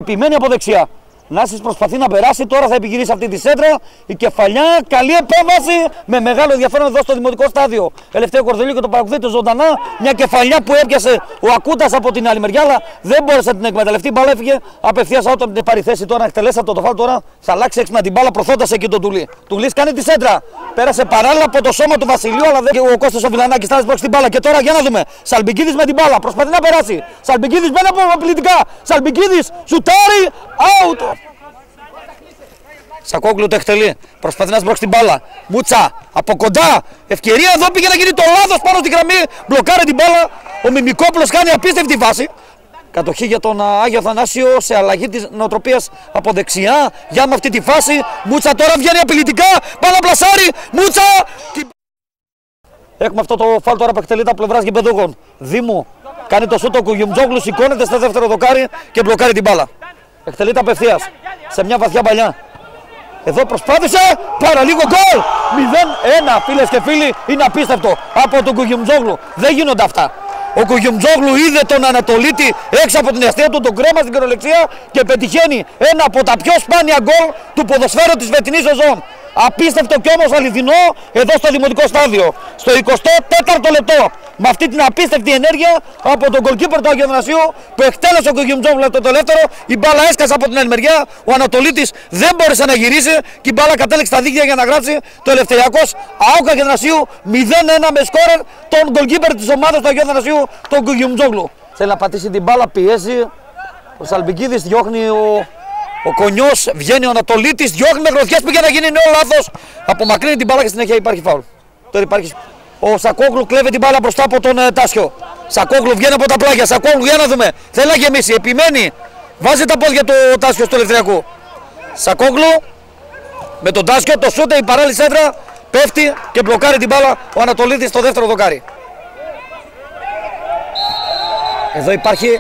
Επιμένει από δεξιά. Νάσης προσπαθεί να περάσει, τώρα θα επιχειρήσει αυτή τη σέντρα. Η κεφαλιά, καλή επέμβαση με μεγάλο ενδιαφέρον εδώ στο δημοτικό στάδιο. Ελευθέριο Κορδελίου και το παρακολουθείτε ζωντανά. Μια κεφαλιά που έπιασε ο Ακούτας από την άλλη μεριά, αλλά δεν μπόρεσε να την εκμεταλλευτεί. Η μπάλα έφυγε απευθείας όταν την πάρει θέση. Τώρα εκτελέσατε το φάουλ. Τώρα θα αλλάξει έξυπνα την μπάλα προθώντας εκεί τον Τουλή. Τουλής κάνει τη σέντρα. Πέρασε παράλληλα από το σώμα του Βασιλείου, αλλά δεν ο Κώστας ο Βιλανάκης στάζει προς την μπάλα. Και τώρα για να δούμε. Σαλμπικίδης με την μπάλα. Προσπαθεί να περάσει. Σαλμπικίδης μπαίνει από απειλητικά. Σαλμπικίδης σουτάρει. Out. Σακόγλου το εκτελεί. Προσπαθεί να σμπρώξει την μπάλα. Μούτσα από κοντά. Ευκαιρία εδώ, πήγε να γίνει το λάθος πάνω στη γραμμή. Μπλοκάρει την μπάλα. Ο Μιμικόπουλος κάνει απίστευτη βάση. Κατοχή για τον Άγιο Θανάσιο σε αλλαγή της νοοτροπίας από δεξιά. Για με αυτή τη φάση. Μούτσα τώρα βγαίνει απειλητικά. Πάνω πλασάρι. Μούτσα. Έχουμε αυτό το φάουλ τώρα που εκτελείται από πλευράς γηπεδούχων. Δήμου κάνει το σούτο. Κουγιουμτζόγλου σηκώνεται στο δεύτερο δοκάρι και μπλοκάρει την μπάλα. Εκτελείται απευθείας σε μια βαθιά παλιά. Εδώ προσπάθησε, παραλίγο γκολ! 0-1 φίλες και φίλοι, είναι απίστευτο από τον Κουγιουμτζόγλου. Δεν γίνονται αυτά. Ο Κουγιουμτζόγλου είδε τον Ανατολίτη έξω από την αιστεία του, τον κρέμα στην κυριολεξία και πετυχαίνει ένα από τα πιο σπάνια γκολ του ποδοσφαίρου της φετινής σεζόν. Απίστευτο και όμως αληθινό εδώ στο δημοτικό στάδιο. Στο 24ο λεπτό. Με αυτή την απίστευτη ενέργεια από τον γκολκίπερ του Αγίου Θανασίου που εκτέλεσε ο Κουγιουμτζόγλου το δεύτερο. Η μπάλα έσκασε από την άλλη μεριά. Ο Ανατολίτης δεν μπόρεσε να γυρίσει και η μπάλα κατέληξε στα δίχτυα για να γράψει το Ελευθεριακός ΑΟΚ Αγίου Θανασίου 0-1 με σκόρερ τον γκολκίπερ της ομάδας του Αγίου Θανασίου, τον Κουγιουμτζόγλου. Θέλει να πατήσει την μπάλα, πιέζει. Ο Σαλμπικίδης διώχνει ο Κονιός, βγαίνει ο Ανατολίτης, διώχνει με γροθιές, πήγε να γίνει νέο λάθος. Απομακρύνει την μπάλα και συνέχεια υπάρχει φάουλ. Τώρα υπάρχει. Ο Σακόγλου κλέβει την μπάλα μπροστά από τον Τάσιο. Σακόγλου βγαίνει από τα πλάγια. Σακόγλου για να δούμε. Θέλει να γεμίσει. Επιμένει. Βάζει τα πόδια του Τάσιο στο Ελευθεριακό. Σακόγλου με τον Τάσιο. Το σούτε, η παράλληλη σέντρα. Πέφτει και μπλοκάρει την μπάλα ο Ανατολίτης στο δεύτερο δοκάρι. Εδώ υπάρχει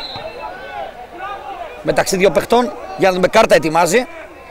μεταξύ δύο παιχτών. Για να δούμε, κάρτα ετοιμάζει.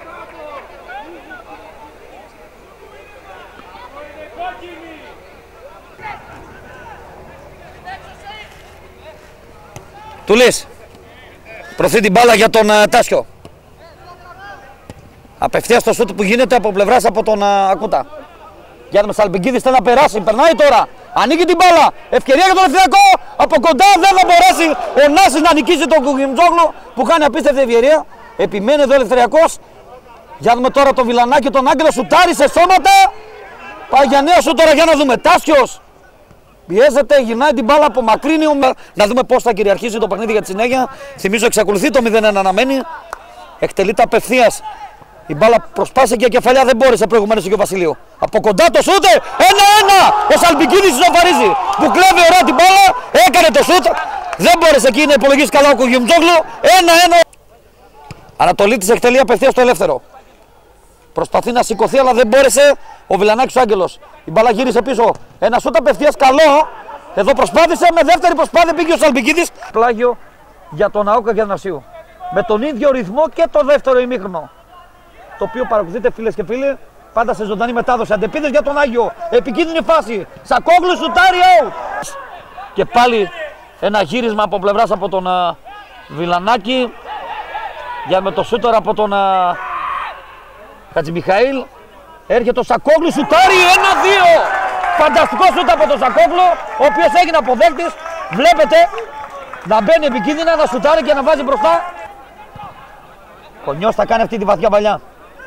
Τουλής προωθεί την μπάλα για τον Τάσιο. Απευθείας το σούτ που γίνεται από πλευράς από τον Ακούτα. Για τον Σαλμπικίδη θέλει να περάσει, περνάει τώρα. Ανοίγει την μπάλα, ευκαιρία για τον Ελευθεριακό. Από κοντά δεν θα μπορέσει ο Νάσης να νικήσει τον Κουγιουμτζόγλου που κάνει απίστευτη ευκαιρία. Επιμένει εδώ ο Ελευθεριακός. Για να δούμε τώρα τον Βιλανάκη, τον Άγγελο, σουτάρει σε σώματα. Πάει για νέο σούτ τώρα, για να δούμε. Τάσιος πιέζεται, γυρνάει την μπάλα, απομακρύνει. Να δούμε πώς θα κυριαρχήσει το παιχνίδι για τη συνέχεια. Θυμίζω εξακολουθεί το 0-1 να μένει. Εκτελείται απευθείας. Η μπάλα προσπάσε και η κεφαλιά δεν μπόρεσε προηγουμένως ο Βασιλείου. Από κοντά το σούτ, 1-1! Ο Σαλμπικίδης ισοφαρίζει. Που κλέβει ωραία την μπάλα, έκανε το σούτ. Δεν μπόρεσε εκεί να υπολογίσει καλά ο Κουγιουμτζόγλου. 1-1. Ανατολίτης εκτελεί απευθείας το ελεύθερο. Προσπαθεί να σηκωθεί αλλά δεν μπόρεσε ο Βιλανάκης ο Άγγελος. Η μπάλα γύρισε πίσω. Ένα σούτ απευθείας καλό. Εδώ προσπάθησε, με δεύτερη προσπάθεια πήγε ο Σαλμπικίδης. Πλάγιο για τον ΑΟΚ Αγίου Θανασίου. Με τον ίδιο ρυθμό και το δεύτερο ημίχρονο. Το οποίο παρακολουθείτε φίλες και φίλοι, πάντα σε ζωντανή μετάδοση. Αντεπίδες για τον Άγιο. Επικίνδυνη φάση. Σακόγλου σουτάρει out. Και πάλι ένα γύρισμα από πλευράς από τον Βιλανάκη. Για με το σούτορ από τον Χατζημιχαήλ. Έρχεται ο Σακόγλου, σουτάρει 1-2. Φανταστικό σούτ από τον Σακόγλου, ο οποίος έγινε αποδέκτης. Βλέπετε να μπαίνει επικίνδυνα, να σουτάρει και να βάζει μπροστά. Κονιός θα κάνει αυτή τη βαθιά παλιά.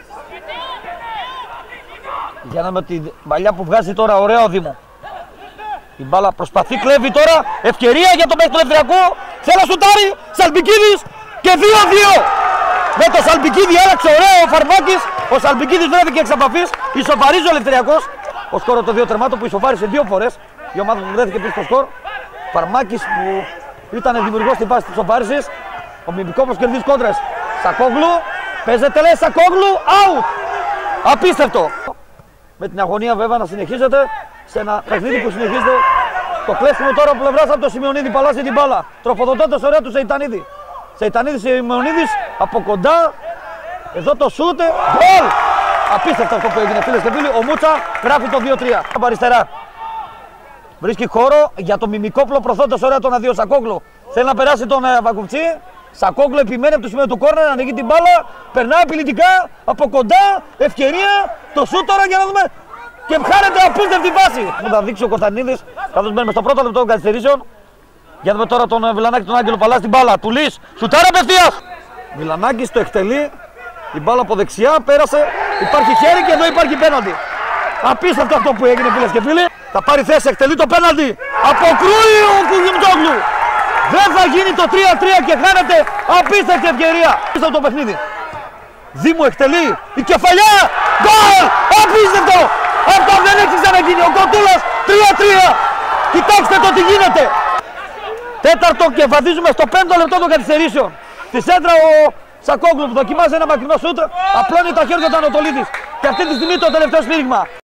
Για να δούμε την παλιά που βγάζει τώρα, ωραίο Δήμο. Η μπάλα προσπαθεί, κλέβει τώρα. Ευκαιρία για τον παίκτη του Ελευθεριακού. Θέλει να σουτάρει. Σαλμπικίδης και 2-2. Με το Σαλμπικίδη έλαξε ωραίο ο Φαρμάκης. Ο Σαλμπικίδης βρέθηκε εξ επαφής. Ισοφαρίζει ο Ελευθεριακός. Ο σκόρο των δύο τερμάτων που ισοφάρισε δύο φορές. Η ομάδα που βρέθηκε πίσω στο σκορ. Φαρμάκης που ήταν δημιουργός στην φάση της ισοφάρισης. Ο Μιμικόπουλος κερδίζει κόντρες. Σακόγλου. Παίζεται, λέει Σακόγλου. Out. Απίστευτο. Με την αγωνία βέβαια να συνεχίζεται σε ένα παιχνίδι που συνεχίζεται. Το κλέψιμο τώρα από πλευράς από το Σιμεωνίδη, παλάσει την μπάλα. Τροφοδοτώντας ωραία του Σεϊτανίδη. Σεϊτανίδης Σιμεωνίδης από κοντά. Εδώ το σούτε. Γκολ! Απίστευτο αυτό που έγινε φίλες και φίλοι. Ο Μούτσα γράφει το 2-3. Από αριστερά. Βρίσκει χώρο για τον Μιμικόπουλο προθώντας ωραία τον Αδείο Σακόγλου. Θέλει να περάσει τον Βακουφτσί. Σακόγλου επιμένει από το σημείο του κόρνερ, ανοίγει την μπάλα, περνάει απειλητικά από κοντά, ευκαιρία, το σούτ τώρα για να δούμε. Και χάνεται απίστευτη βάση. Μου θα δείξει ο Κωνσταντίνης, καθώς μπαίνουμε στο πρώτο λεπτό των καθυστερήσεων. Για να δούμε τώρα τον Βιλανάκη, τον Άγγελο Παλά στην μπάλα. Του Λύς, σουτάρα απευθείας. Βιλανάκης το εκτελεί, η μπάλα από δεξιά, πέρασε, υπάρχει χέρι και εδώ υπάρχει πέναλτι. Απίστευτο αυτό που έγινε, φίλες και φίλοι. Θα πάρει θέση, εκτελεί το πέναλτι. Αποκρούει ο Κουγιουμτόγλου. Δεν θα γίνει το 3-3 και χάνεται απίστευτη ευκαιρία. Απίστευτο το παιχνίδι. Δήμου εκτελεί, η κεφαλιά. Γκολ! Απίστευτο! Αυτό δεν έχει ξαναγίνει. Ο Κοτούλας 3-3. Κοιτάξτε το τι γίνεται. Τέταρτο και βαδίζουμε στο 5ο λεπτό των καθυστερήσεων. Στη σέντρα ο Σακόγλου που δοκιμάζει ένα μακρινό σούτ. Απλώνει τα χέρια του Ανατολίτης. Και αυτή τη στιγμή το τελευταίο σφύριγμα.